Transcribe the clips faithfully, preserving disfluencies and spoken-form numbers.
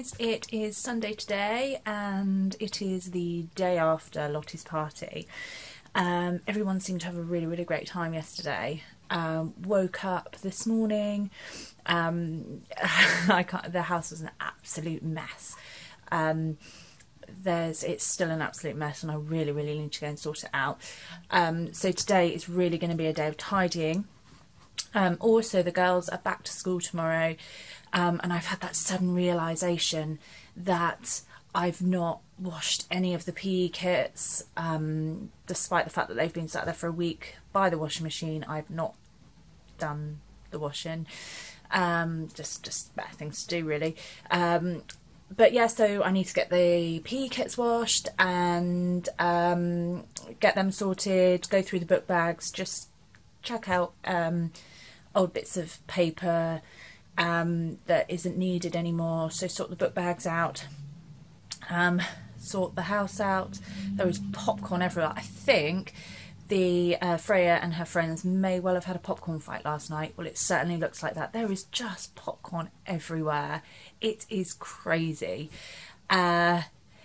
guys, it is Sunday today and it is the day after Lottie's party. Um, everyone seemed to have a really really great time yesterday. Um, woke up this morning, um, I can't, the house was an absolute mess. Um, there's it's still an absolute mess and I really really need to go and sort it out. Um, so today is really going to be a day of tidying. Um, also the girls are back to school tomorrow. Um, and I've had that sudden realisation that I've not washed any of the P E kits, um, despite the fact that they've been sat there for a week by the washing machine. I've not done the washing, um, just just better things to do really. Um, but yeah, so I need to get the P E kits washed and um, get them sorted, go through the book bags, just check out um, old bits of paper Um, that isn't needed anymore, so sort the book bags out, um, sort the house out. There is popcorn everywhere. I think the uh, Freya and her friends may well have had a popcorn fight last night. Well, it certainly looks like that. There is just popcorn everywhere. It is crazy. Uh,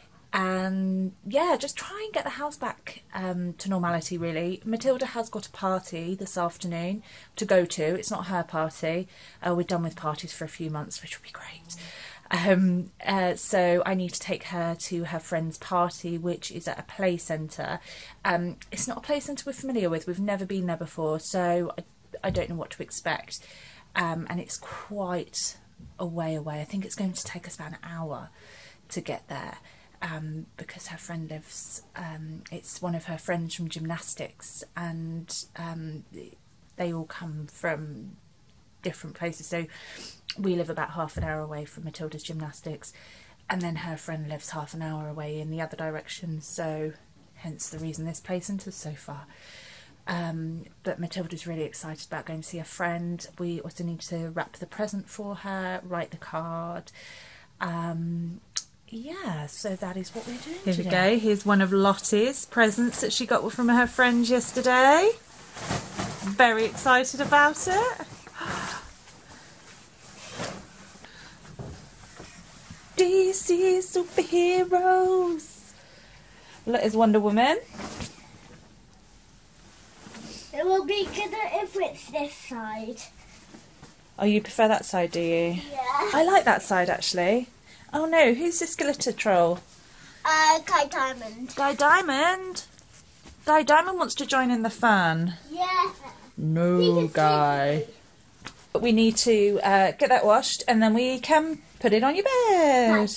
and yeah, just try and get the house back um, to normality really. Matilda has got a party this afternoon to go to. It's not her party. Uh, we're done with parties for a few months, which will be great. Um, uh, so I need to take her to her friend's party, which is at a play centre. Um, it's not a play centre we're familiar with. We've never been there before, so I, I don't know what to expect. Um, and it's quite a way away. I think it's going to take us about an hour to get there. Um, because her friend lives, um, it's one of her friends from gymnastics, and um, they all come from different places. So we live about half an hour away from Matilda's gymnastics, and then her friend lives half an hour away in the other direction. So hence the reason this play centre is so far. Um, but Matilda's really excited about going to see a friend. We also need to wrap the present for her, write the card. Um, Yeah, so that is what we're doing Here today. Here we go. Here's one of Lottie's presents that she got from her friends yesterday. Very excited about it. D C superheroes. Look, there's Wonder Woman. It will be gooder if it's this side. Oh, you prefer that side, do you? Yeah. I like that side actually. Oh no, who's this glitter troll? Uh, Guy Diamond. Guy Diamond? Guy Diamond wants to join in the fun. Yeah. No, Guy. But we need to uh, get that washed and then we can put it on your bed.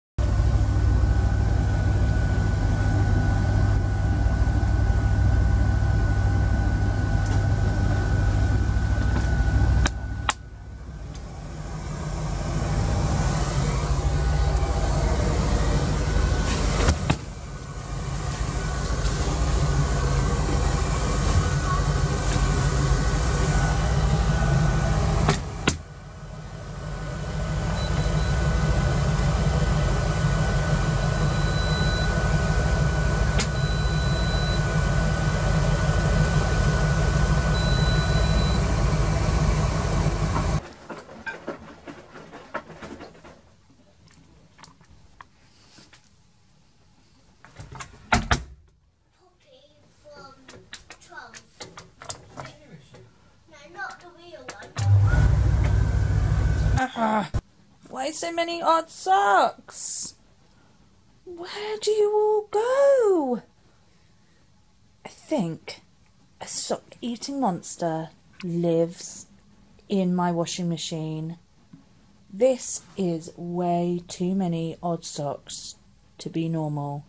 Uh, why so many odd socks? Where do you all go? I think a sock-eating monster lives in my washing machine. This is way too many odd socks to be normal.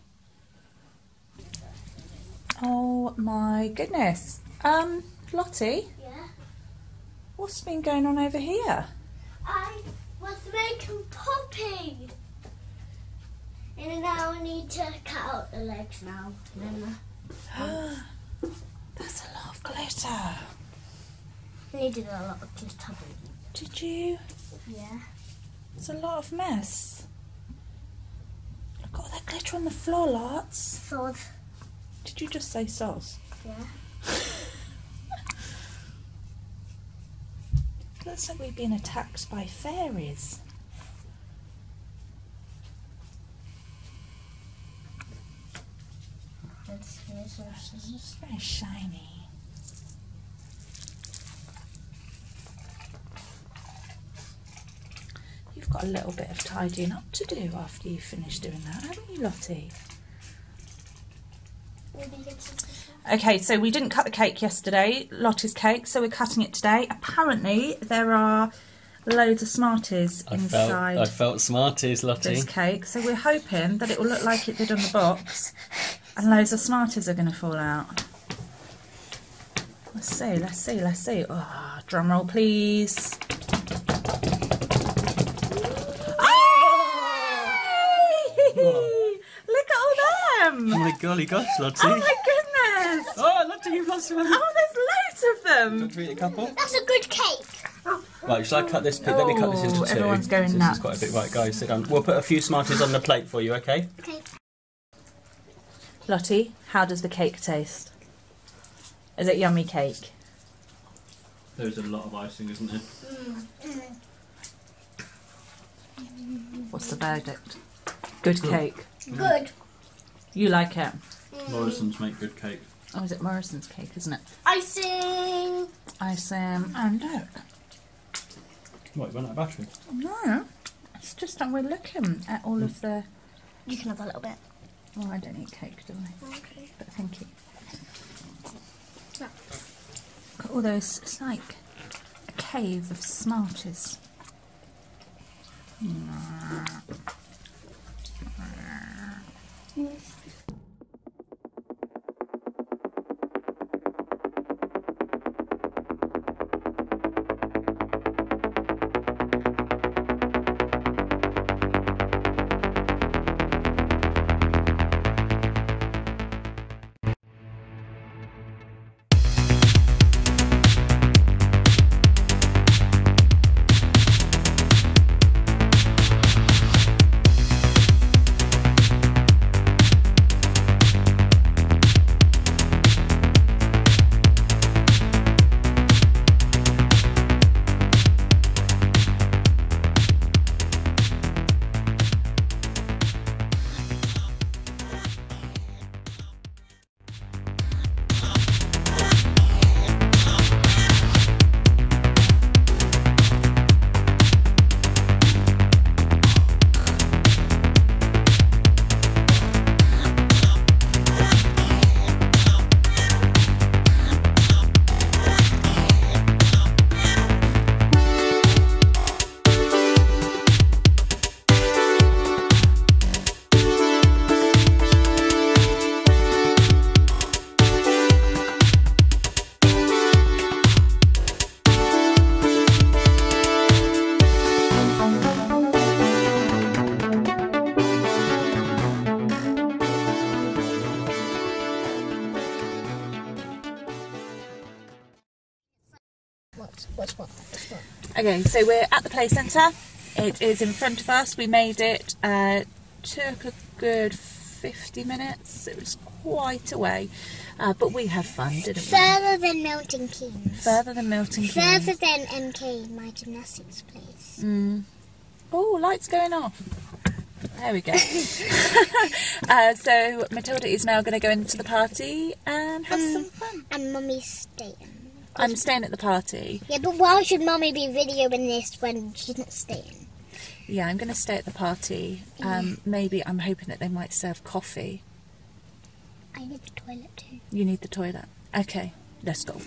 Oh my goodness. Um, Lottie? Yeah? What's been going on over here? I was making poppy. And now I need to cut out the legs now. And then the... That's a lot of glitter. I needed a lot of glitter. Did you? Yeah. It's a lot of mess. Look at all that glitter on the floor, lots. Sauce. Did you just say sauce? Yeah. Looks like we've been attacked by fairies. It's very shiny. You've got a little bit of tidying up to do after you finish doing that, haven't you, Lottie? Okay, so we didn't cut the cake yesterday, Lottie's cake, so we're cutting it today. Apparently, there are loads of Smarties I inside felt, I felt Smarties, Lottie. this cake, so we're hoping that it will look like it did on the box, and loads of Smarties are going to fall out. Let's see, let's see, let's see. Oh, drum roll, please. Look at all them! Oh my golly gosh, Lottie. Oh my goodness! Oh, Lottie, you've lost one. Oh, there's loads of them! Want to eat a couple? That's a good cake. Right, shall I cut this? Let me cut this into Oh, two. everyone's going this nuts. is quite a bit. Right, guys, sit down. We'll put a few Smarties on the plate for you, okay? Okay. Lottie, how does the cake taste? Is it yummy cake? There's a lot of icing, isn't there? What's the verdict? Good cake. Good. You like it? Morrison's make good cake. Oh, is it Morrison's cake, isn't it? Icing. Icing. And look. What, you run out of battery? No. It's just that we're looking at all of the... You can have a little bit. Oh, I don't eat cake, do I? Okay. But thank you. Got all those... It's like a cave of Smarties. What? What's what? What's what? Okay, so we're at the play centre. It is in front of us. We made it. Uh, took a good fifty minutes. It was quite a way, uh, but we had fun, didn't we? Further than Milton Keynes. Further than Milton Keynes. Further than M K, my gymnastics place. Mm. Oh, lights going off. There we go. uh, so Matilda is now going to go into the party and have Um, some fun. And Mummy's staying. I'm staying at the party. Yeah, but why should Mummy be videoing this when she's not staying? Yeah, I'm going to stay at the party. Um, maybe I'm hoping that they might serve coffee. I need the toilet too. You need the toilet. Okay, let's go.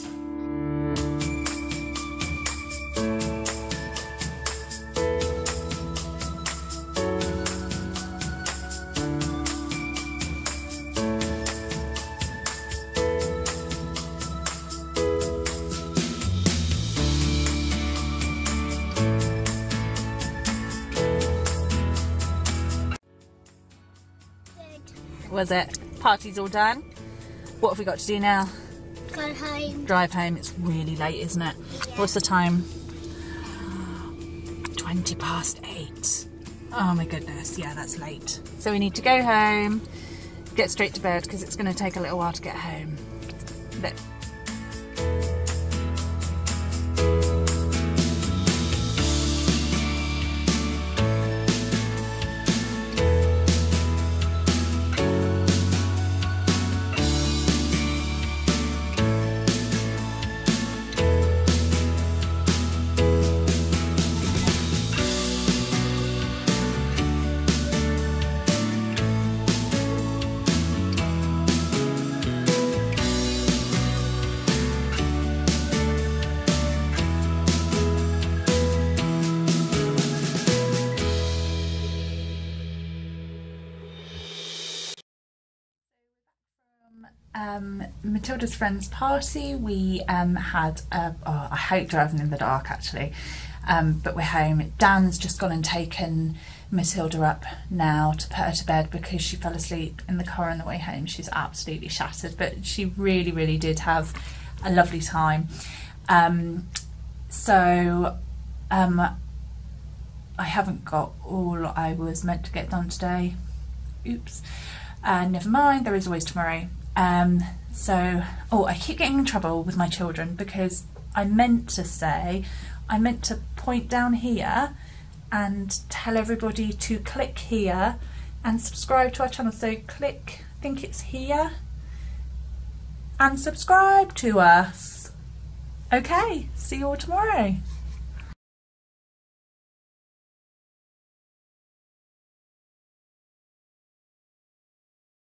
Was it? Party's all done. What have we got to do now? Go home. Drive home. It's really late, isn't it? What's the time? twenty past eight. Oh my goodness, yeah, that's late. So we need to go home, get straight to bed because it's going to take a little while to get home. But um, Matilda's friend's party. We um, had, a, oh, I hate driving in the dark actually, um, but we're home. Dan's just gone and taken Matilda up now to put her to bed because she fell asleep in the car on the way home. She's absolutely shattered, but she really, really did have a lovely time. Um, so um, I haven't got all I was meant to get done today. Oops. Uh, never mind, there is always tomorrow. Um, so, oh, I keep getting in trouble with my children because I meant to say, I meant to point down here and tell everybody to click here and subscribe to our channel. So click, I think it's here, and subscribe to us. Okay, see you all tomorrow.